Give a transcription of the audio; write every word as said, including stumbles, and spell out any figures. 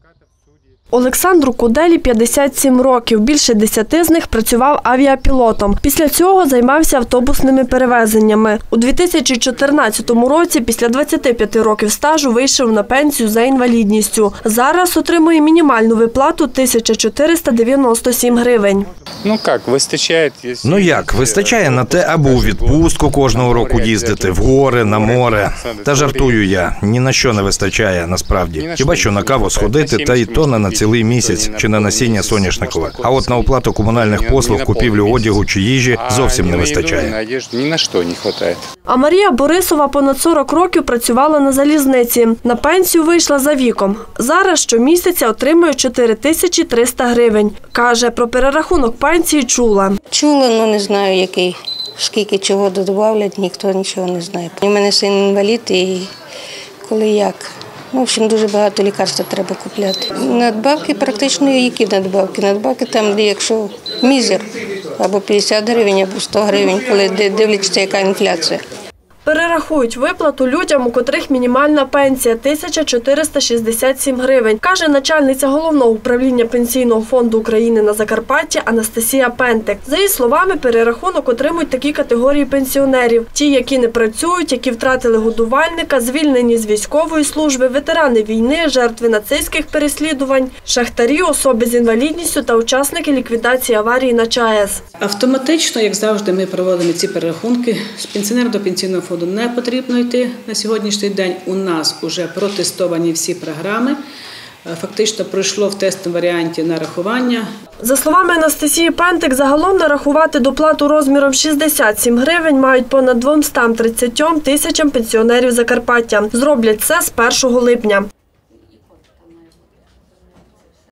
Олександру Куделі п'ятдесят сім років. Більше десяти з них працював авіапілотом. Після цього займався автобусними перевезеннями. У дві тисячі чотирнадцятому році, після двадцяти п'яти років стажу, вийшов на пенсію за інвалідністю. Зараз отримує мінімальну виплату – тисяча чотириста дев'яносто сім гривень. Ну як, вистачає? Ну як, вистачає на те, аби у відпустку кожного року їздити, в гори, на море. Та жартую я, ні на що не вистачає насправді. Хіба що на каву сходити, та й то не на цілий місяць, чи на насіння соняшникове. А от на оплату комунальних послуг, купівлю одягу чи їжі зовсім не вистачає. Ні на що не вистачає. А Марія Борисова понад сорок років працювала на залізниці. На пенсію вийшла за віком. Зараз щомісяця отримує чотири тисячі триста гривень. Каже, про перерахунок пенсії чула. Чула, але не знаю, який, скільки чого додавлять, ніхто нічого не знає. У мене син інвалід і коли як. В общем, дуже багато лікарств треба купляти. Надбавки практично які надбавки? Надбавки там, де якщо мізер, або п'ятдесят гривень, або сто гривень, коли дивляться, яка інфляція. Перерахують виплату людям, у котрих мінімальна пенсія – тисяча чотириста шістдесят сім гривень, каже начальниця Головного управління Пенсійного фонду України на Закарпатті Анастасія Пентик. За її словами, перерахунок отримують такі категорії пенсіонерів – ті, які не працюють, які втратили годувальника, звільнені з військової служби, ветерани війни, жертви нацистських переслідувань, шахтарі, особи з інвалідністю та учасники ліквідації аварії на ЧАЕС. Автоматично, як завжди, ми проводимо ці перерахунки. З пенсіонера до пенсійного фонду не потрібно йти на сьогоднішній день. У нас вже протестовані всі програми. Фактично пройшло в тестовому варіанті нарахування. За словами Анастасії Пентик, загалом нарахувати доплату розміром шістдесят сім гривень мають понад двома тридцятьма тисячам пенсіонерів Закарпаття. Зроблять це з першого липня.